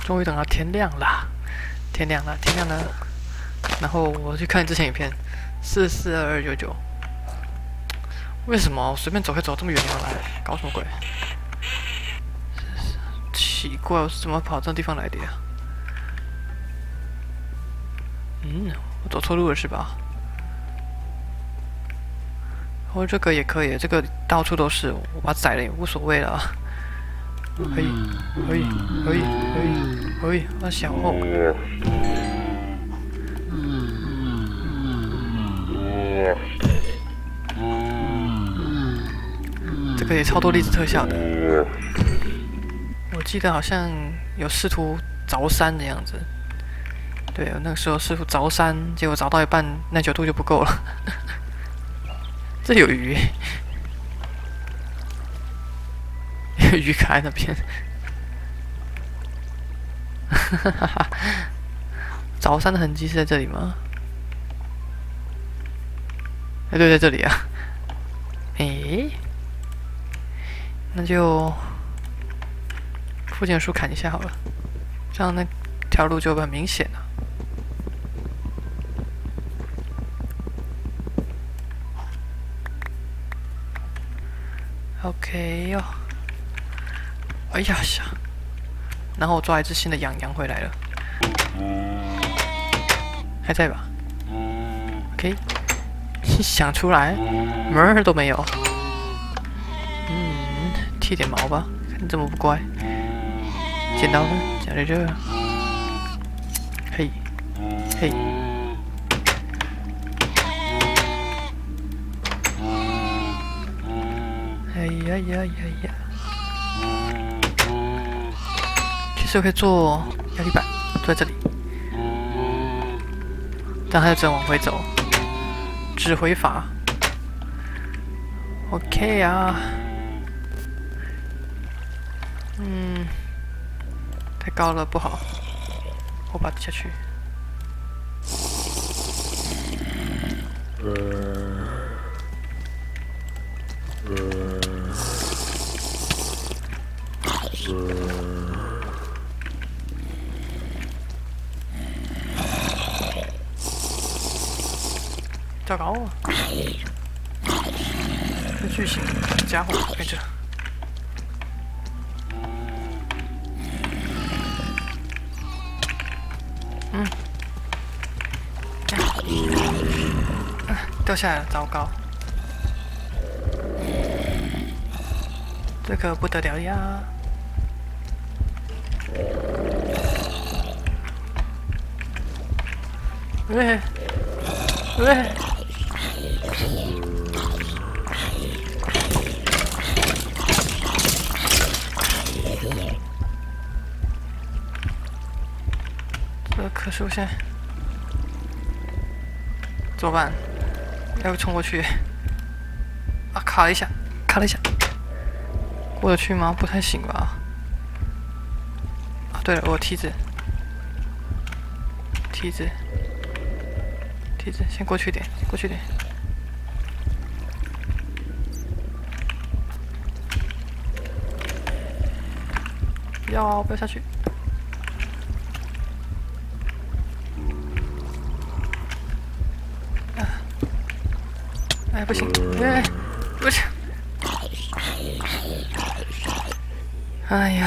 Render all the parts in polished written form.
终于等到天亮啦！天亮了，天亮了。然后我去看之前影片，442299。为什么我随便走可以走这么远地方来？搞什么鬼？奇怪，我是怎么跑这地方来的呀？我走错路了是吧？哦，这个也可以，这个到处都是，我把它宰了也无所谓了。可以，我小后。这个也超多粒子特效的。我记得好像有试图凿山的样子。对，我那个时候试图凿山，结果凿到一半耐久度就不够了。这有鱼，有鱼卡在那边。凿山的痕迹是在这里吗？哎，对，在这里啊。那就附近的树砍一下好了，这样那条路就很明显了。OK 哟，哎呀呀！然后我抓一只新的羊回来了，还在吧 ？OK， 想出来，门儿都没有。剃点毛吧，看你这么不乖。剪刀呢？夹在这。嘿，嘿。哎呀呀呀呀！其实我可以做压力板，坐在这里，但它就只能往回走。指挥法。OK 啊。太高了不好，我把它下去。糟糕啊！这巨型家伙跟着。掉下来了，糟糕！这可不得了呀！喂！这棵树现在怎么办？要冲过去啊！卡了一下，过得去吗？不太行吧？啊，对了，我有梯子，先过去一点，不要啊！不要下去！哎，不行，不行！哎呀！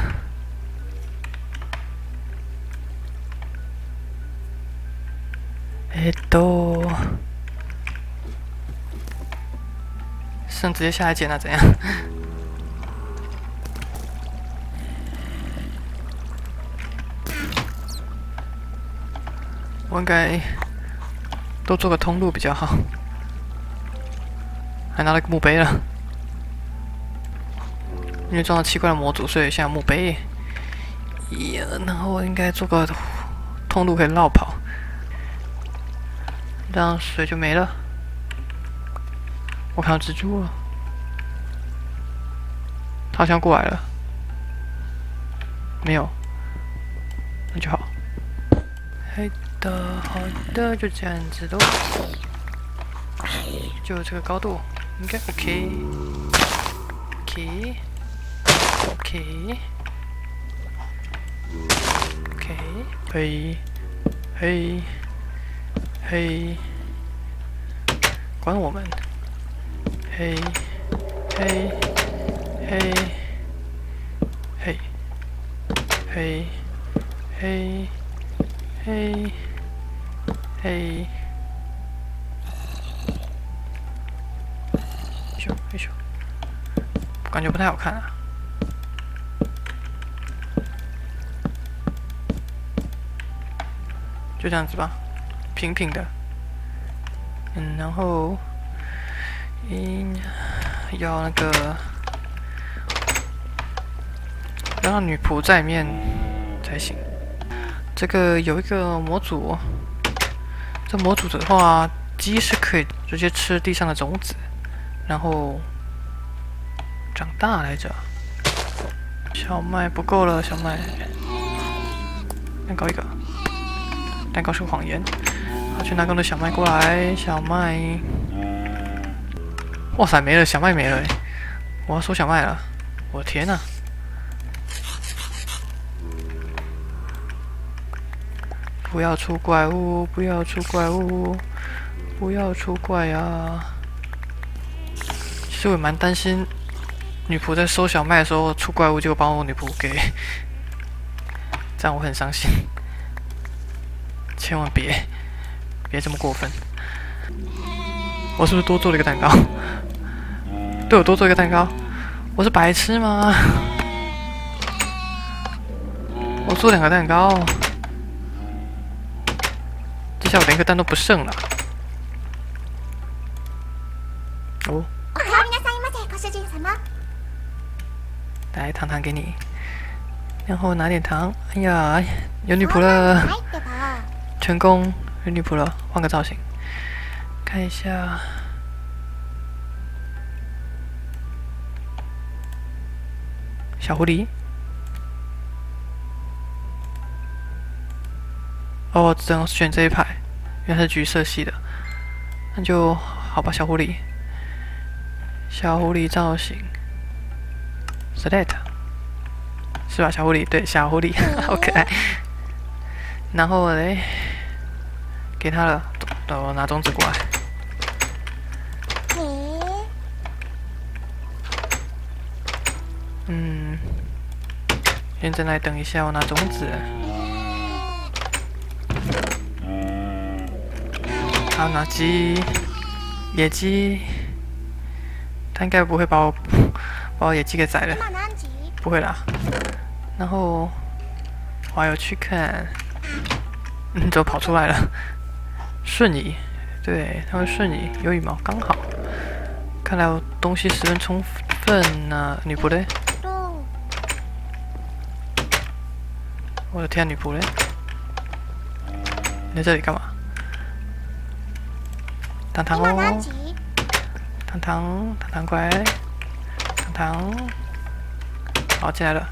剩直接下来捡了，怎样？我应该多做个通路比较好。还拿了个墓碑了，因为装了奇怪的模组，所以现在有墓碑。然后我应该做个通路可以绕跑，这样水就没了。我看到蜘蛛了，它好像过来了，没有，那就好。好的，就这样子喽，就这个高度。应该 OK。 嘿，嘿，嘿，管我们，嘿，嘿，嘿，嘿，嘿，嘿，嘿，嘿，咻咻，感觉不太好看啊。就这样子吧，平平的。然后，要那个要让女仆在里面才行。这个有一个模组，这模组的话，鸡是可以直接吃地上的种子，然后长大来着。小麦不够了，小麦，蛋糕一个。蛋糕是个谎言。好，去拿更多小麦过来。小麦，哇塞，没了，小麦没了，我要收小麦了。我的天哪！不要出怪物！不要出怪物！不要出怪啊！其实我也蛮担心，女仆在收小麦的时候出怪物，结果把我女仆给，这样我很伤心。千万别这么过分！我是不是多做了一个蛋糕？对，我多做一个蛋糕，我是白痴吗？我做2个蛋糕，这下我连个蛋都不剩了。哦，来糖糖给你，然后拿点糖。哎呀，有女仆了！成功有女仆了，换个造型，看一下。小狐狸。哦，我只能选这一排，因为它是橘色系的。那就好吧，小狐狸。小狐狸造型 ，select， 是吧？小狐狸，对，小狐狸，好可爱。然后嘞。给他了，我拿种子过来。现在来等一下，我拿种子。好，拿鸡，野鸡，他应该不会把我野鸡给宰了，不会啦。然后我还有去看，怎么跑出来了？瞬移，对，它会瞬移，有羽毛刚好。看来我东西十分充分呐、女仆嘞？我的天，女仆嘞？你在这里干嘛？糖糖哦，糖糖过来，糖糖，好进来了。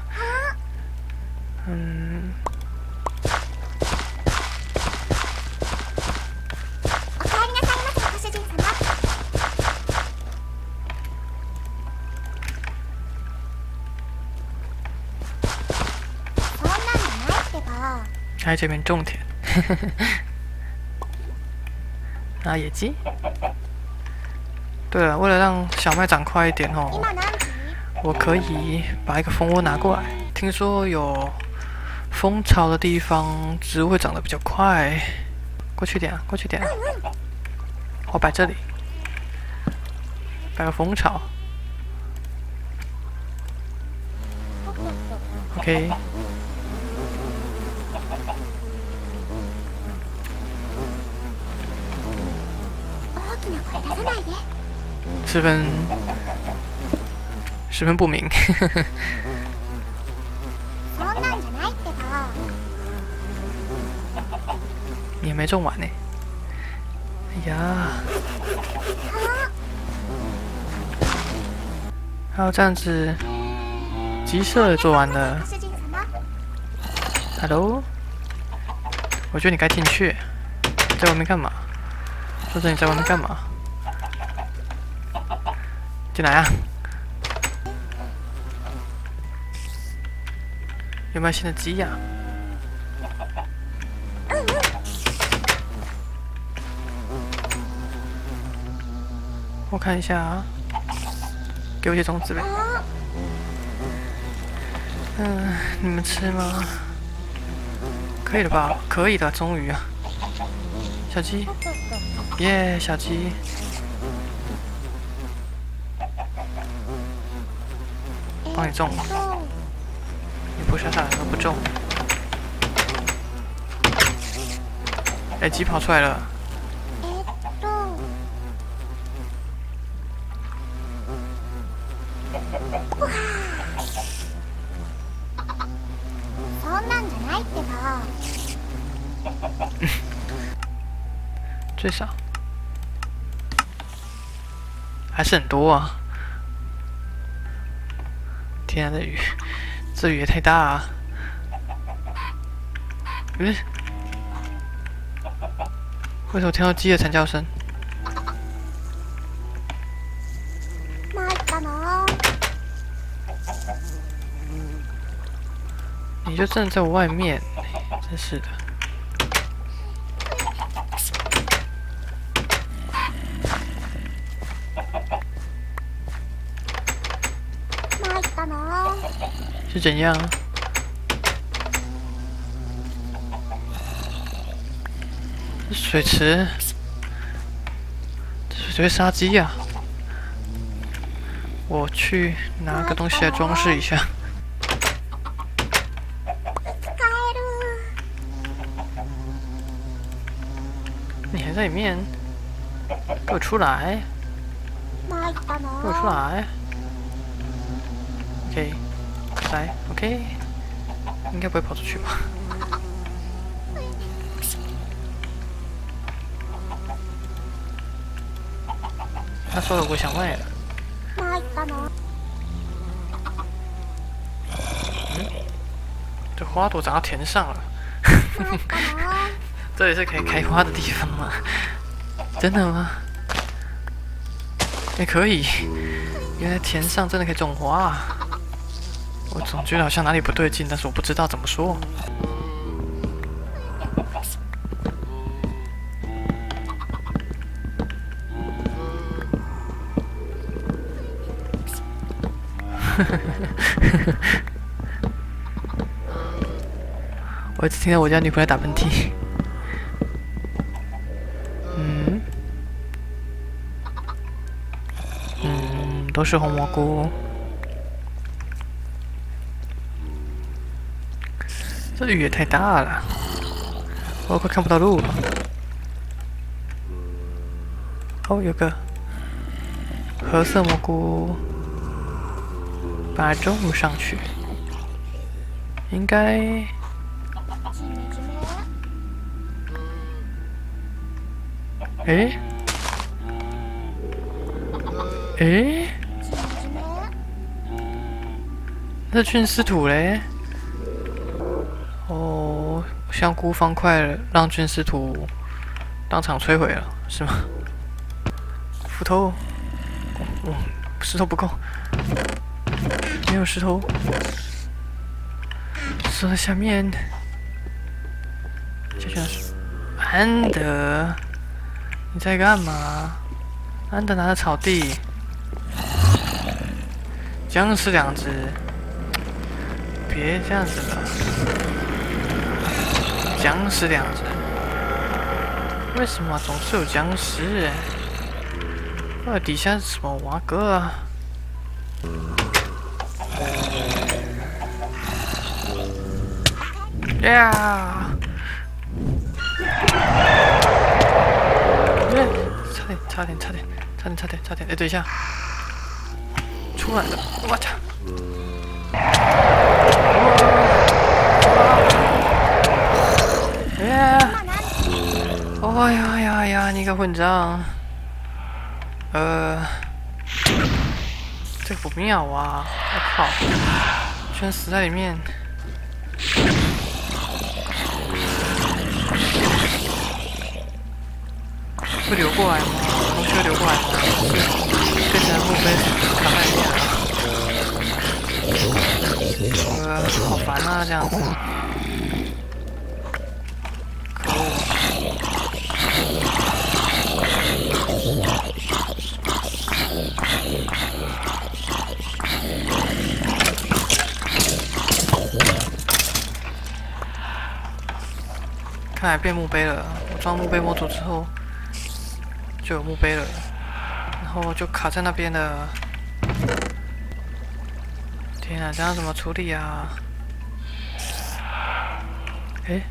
在这边种田，拿野鸡。对了，为了让小麦长快一点哦，我可以把一个蜂窝拿过来。听说有蜂巢的地方，植物会长得比较快。过去点啊，过去点啊。我摆这里，摆个蜂巢。OK。十分不明。你也没种完呢。哎呀！还有这样子，鸡舍做完了。Hello， 我觉得你该进去，在外面干嘛？说着你在外面干嘛？进来啊！有没有新的鸡呀？ 我看一下啊，给我一些种子呗。你们吃吗？可以了吧？可以的，终于啊！小鸡，耶，小鸡。帮你种，你不下来都不种。哎，鸡跑出来了。最少还是很多啊！天啊，这雨也太大啊！为什么听到鸡的惨叫声？你就站在我外面，真是的。是怎样？这水池，这水池会杀鸡呀！我去拿个东西来装饰一下。你还在里面？给我出来！给我出来 ！OK， 来 ，OK， 应该不会跑出去吧？他说了，我想卖了。这花朵长到田上了。这里是可以开花的地方吗？真的吗？也可以。原来田上真的可以种花啊！我总觉得好像哪里不对劲，但是我不知道怎么说。我一直听到我家女朋友打喷嚏。都是红蘑菇。这雨也太大了，我快看不到路了。哦，有个褐色蘑菇，把它种上去，应该。诶？诶？那菌丝土嘞？哦，香菇方块让菌丝土当场摧毁了，是吗？斧头，石头不够，没有石头，石头在下面。这就是安德，你在干嘛？安德拿着草地，僵尸2只。别这样子了，僵尸2只，为什么总是有僵尸？底下是什么瓦格啊？呀！差点！哎，等一下，出来了！我操！哎呀！你个混账！这个不妙啊！我靠，居然死在里面！会流过来吗？东西会流过来吗？变成墓碑卡在里面了。好烦啊，这样子。可恶！ 看来变墓碑了。我装墓碑模组之后，就有墓碑了，然后就卡在那边了。天啊，这样怎么处理啊？诶，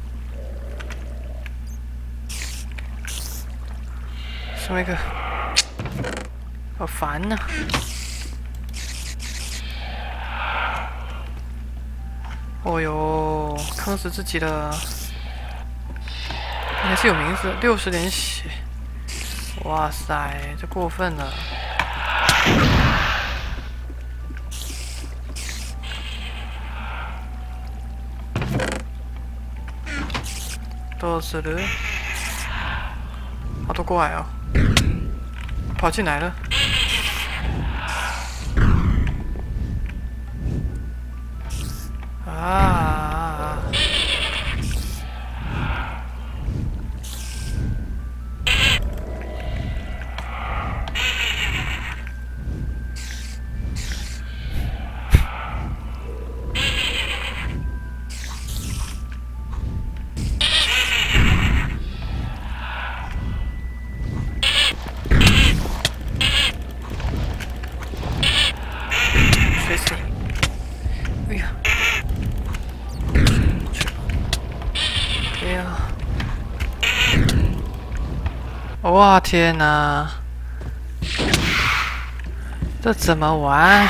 上面一个，好烦呐！哦哟，坑死自己了！还是有名字，60点血。哇塞，这过分了！都是了，好多怪哦，跑进来了。啊！谁死？哎呀！哎呀！哇天哪！这怎么玩？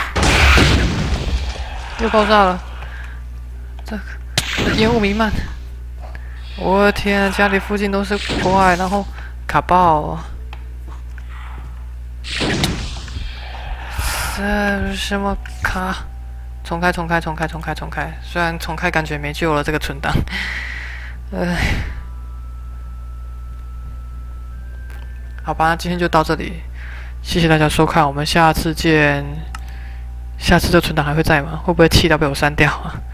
又爆炸了！这烟雾弥漫！我的天，家里附近都是怪，然后卡爆。这什么卡？重开！虽然重开感觉没救了，这个存档。好吧，今天就到这里，谢谢大家收看，我们下次见。下次这存档还会在吗？会不会气到被我删掉啊？